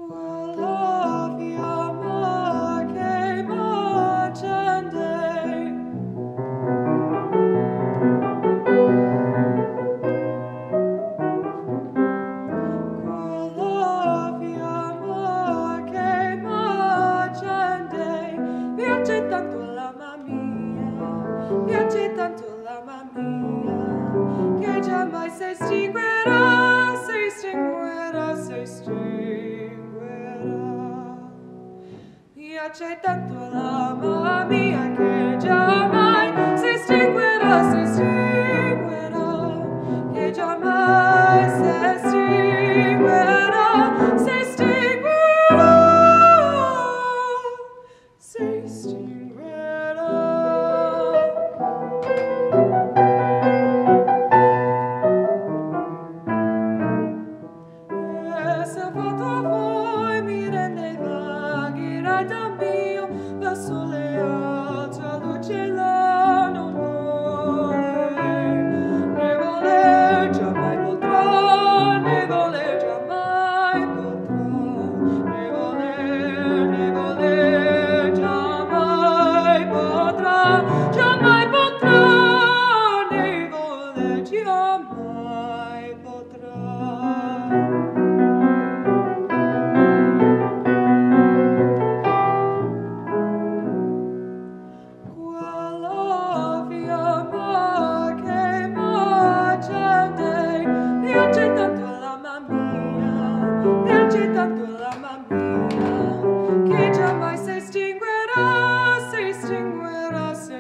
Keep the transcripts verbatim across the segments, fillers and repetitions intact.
Piace tanto l'ama mia che giammai si estinguerà, si estinguerà, che giammai si estinguerà, si estinguerà, si estinguerà. E se fatto a voi mi rende vaghi da mio verso le altre luce là non vuole, ne vuole giammai potrà, ne vuole giammai potrà, ne vuole, ne vuole giammai potrà, giammai potrà, ne vuole giammai potrà. Che giammai si estinguerà, si estinguerà, si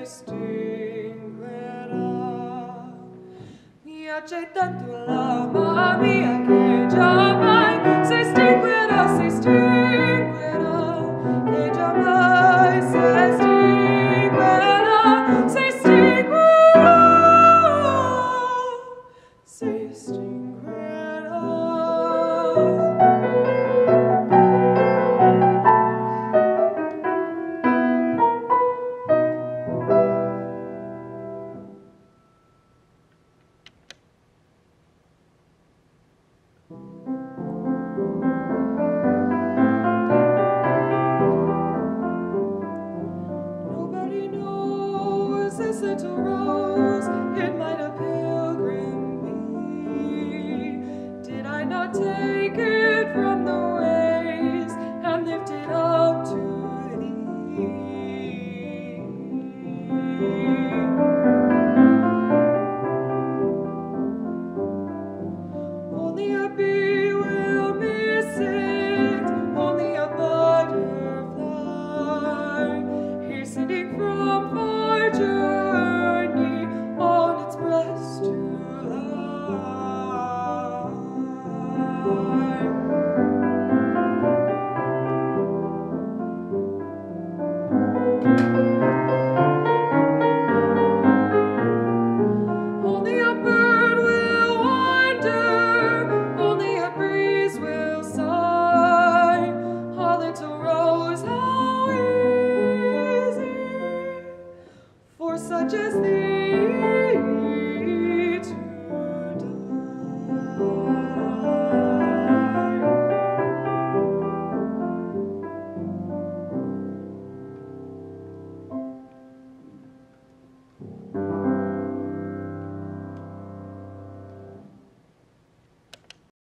estinguerà. Piace tanto l'ama mia che giammai si estinguerà, si estinguerà, che giammai si estinguerà, si estinguerà, si estinguerà. Nobody knows this little rose, it might a pilgrim be. Did I not take it